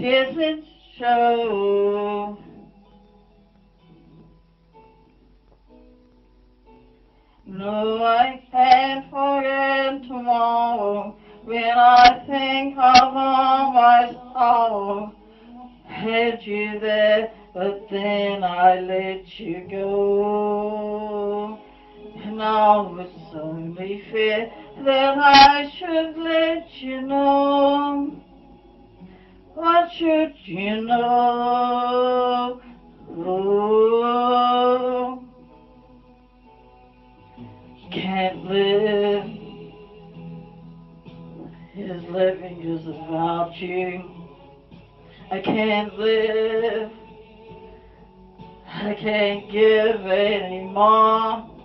isn't so. No, I can't forget tomorrow when I think of all my sorrow. Had you there, but then I let you go. Now it's only fair that I should let you know. What should you know? Oh, can't live. His living is about you. I can't live. I can't give anymore.